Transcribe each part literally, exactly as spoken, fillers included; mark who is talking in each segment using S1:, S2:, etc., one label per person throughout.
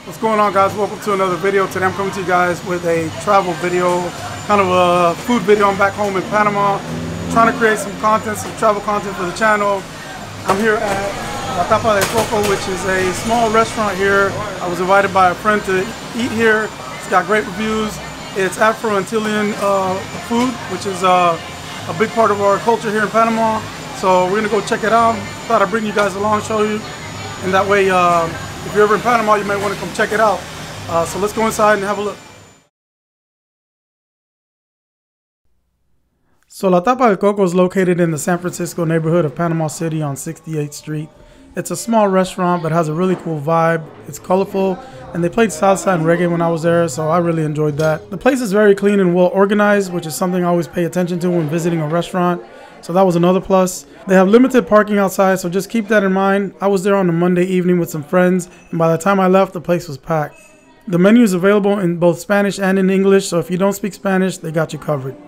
S1: What's going on, guys? Welcome to another video. Today I'm coming to you guys with a travel video, kind of a food video. I'm back home in Panama, trying to create some content, some travel content for the channel. I'm here at La Tapa del Coco, which is a small restaurant here. I was invited by a friend to eat here. It's got great reviews. It's Afro-Antillean uh, food, which is uh, a big part of our culture here in Panama. So we're gonna go check it out. Thought I'd bring you guys along, show you, and that way, uh, if you're ever in Panama, you might want to come check it out. Uh, so let's go inside and have a look. So La Tapa del Coco is located in the San Francisco neighborhood of Panama City on sixty-eighth street. It's a small restaurant, but has a really cool vibe. It's colorful, and they played salsa and reggae when I was there, so I really enjoyed that. The place is very clean and well organized, which is something I always pay attention to when visiting a restaurant. So that was another plus. They have limited parking outside, so just keep that in mind. I was there on a Monday evening with some friends, and by the time I left, the place was packed. The menu is available in both Spanish and in English, so if you don't speak Spanish, they got you covered.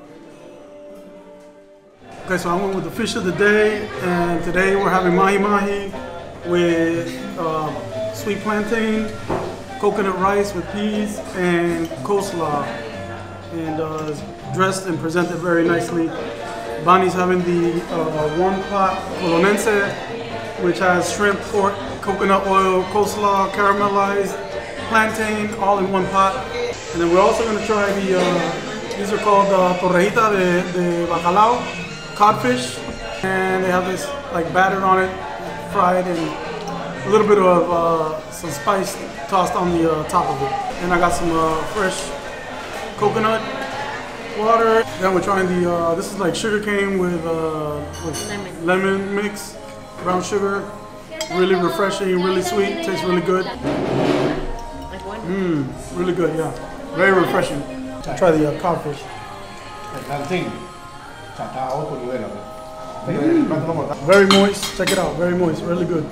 S1: Okay, so I went with the fish of the day, and today we're having mahi mahi with uh, sweet plantain, coconut rice with peas, and coleslaw. And uh, it's dressed and presented very nicely. Bonnie's having the uh, one pot bolognese, which has shrimp, pork, coconut oil, coleslaw, caramelized plantain, all in one pot. And then we're also going to try the, uh, these are called uh, torrejita de, de bacalao, codfish. And they have this like batter on it, fried, and a little bit of uh, some spice tossed on the uh, top of it. And I got some uh, fresh coconut water. Then we're trying the, uh, this is like sugar cane with, uh, with lemon. lemon mix, brown sugar. Really refreshing, really sweet, tastes really good. Mmm, really good, yeah. Very refreshing. Try the uh, codfish. Mm. Very moist, check it out, very moist, really good.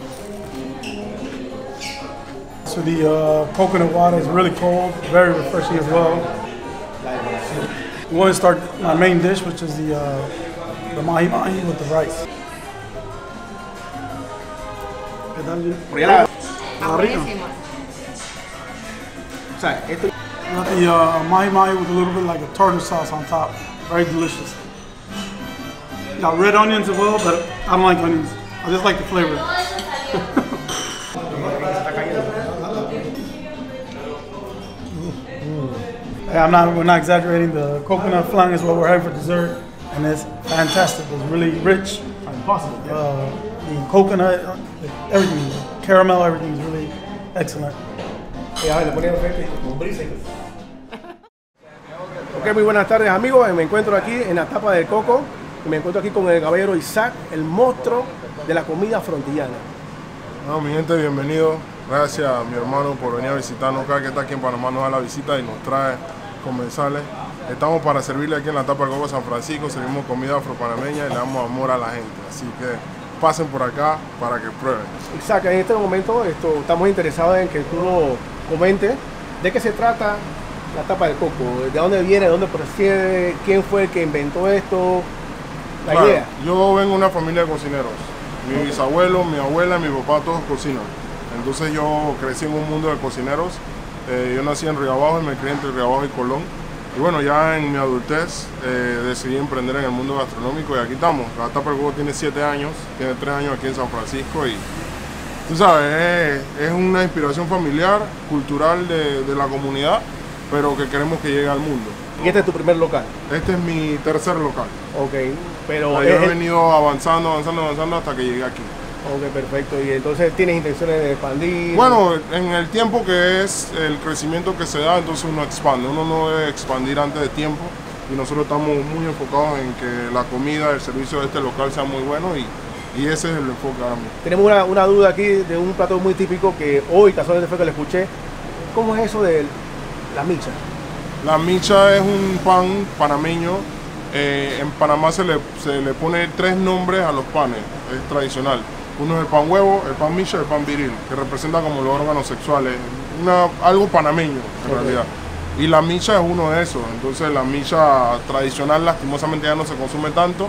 S1: So the uh, coconut water is really cold, very refreshing as well. I'm going to start my main dish, which is the, uh, the mahi mahi with the rice. Got the uh, mahi mahi with a little bit like a tartar sauce on top. Very delicious. Got red onions as well, but I don't like onions. I just like the flavor. Yeah, I'm not, we're not exaggerating. The coconut flan is what we're having for dessert, and it's fantastic. It's really rich. Uh, the coconut, everything, caramel, everything is really excellent.
S2: Ok, muy buenas tardes, amigos. Me encuentro aquí en La Tapa del Coco y me encuentro aquí con el caballero Isaac, el monstruo de la comida frontillana.
S3: No, mi gente, bienvenido. Gracias a mi hermano por venir a visitarnos. Cada que está aquí en Panamá nos da la visita y nos trae comensales. Estamos para servirle aquí en La Tapa del Coco San Francisco. Servimos comida afropanameña y le damos amor a la gente. Así que pasen por acá para que prueben.
S2: Isaac, en este momento esto, estamos interesados en que tú nos comentes de qué se trata La Tapa del Coco. De dónde viene, de dónde procede, quién fue el que inventó esto, la
S3: Claro,
S2: idea.
S3: yo vengo de una familia de cocineros. Mi okay. bisabuelo, mi abuela y mi papá todos cocinan. Entonces yo crecí en un mundo de cocineros. Eh, yo nací en Río Abajo y me crié entre Río Abajo y Colón. Y bueno, ya en mi adultez eh, decidí emprender en el mundo gastronómico y aquí estamos. La Tapa del Coco tiene siete años, tiene tres años aquí en San Francisco y tú sabes, es, es una inspiración familiar, cultural de, de la comunidad, pero que queremos que llegue al mundo.
S2: ¿Y este es tu primer local?
S3: Este es mi tercer local.
S2: Ok, pero...
S3: Yo he venido avanzando, avanzando, avanzando hasta que llegué aquí.
S2: Ok, perfecto. ¿Y entonces tienes intenciones de expandir?
S3: Bueno, en el tiempo que es el crecimiento que se da, entonces uno expande. Uno no debe expandir antes de tiempo y nosotros estamos muy enfocados en que la comida, el servicio de este local sea muy bueno y, y ese es el enfoque ahora mismo.
S2: Tenemos una, una duda aquí de un plato muy típico que hoy casualmente fue que lo escuché. ¿Cómo es eso de la micha?
S3: La micha es un pan panameño. Eh, en Panamá se le, se le pone tres nombres a los panes, es tradicional. Uno es el pan huevo, el pan micha y el pan viril, que representa como los órganos sexuales, una, algo panameño en okay. realidad. Y la micha es uno de esos, entonces la micha tradicional lastimosamente ya no se consume tanto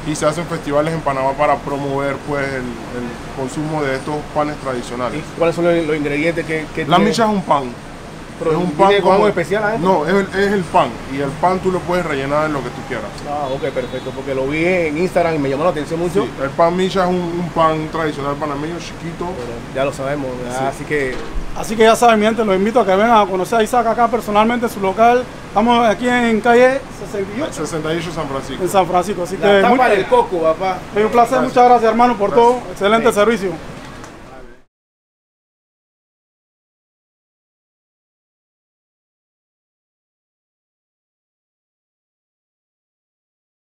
S3: y se hacen festivales en Panamá para promover pues el, el consumo de estos panes tradicionales.
S2: ¿Y cuáles son los, los ingredientes que, que
S3: La
S2: tiene?
S3: micha es un pan.
S2: Pero
S3: es un
S2: ¿viene
S3: pan
S2: con
S3: como-
S2: algo especial adentro?
S3: No, es el, es el pan. Y el pan tú lo puedes rellenar en lo que tú quieras.
S2: Ah, ok, perfecto, porque lo vi en Instagram y me llamó la atención mucho.
S3: Sí, el pan micha es un, un pan tradicional panameño, chiquito.
S2: Pero ya lo sabemos, ¿verdad? Así que
S1: Así que ya saben, mi gente, los invito a que vengan a conocer a Isaac acá personalmente, su local. Estamos aquí en calle sesenta y ocho,
S3: sesenta y ocho San Francisco.
S1: en San Francisco. Así
S2: la
S1: que
S2: tapa
S1: muy-
S2: del coco, papá.
S1: es un placer, muchas gracias hermano por
S3: Gracias.
S1: todo. Excelente
S2: Sí.
S1: servicio.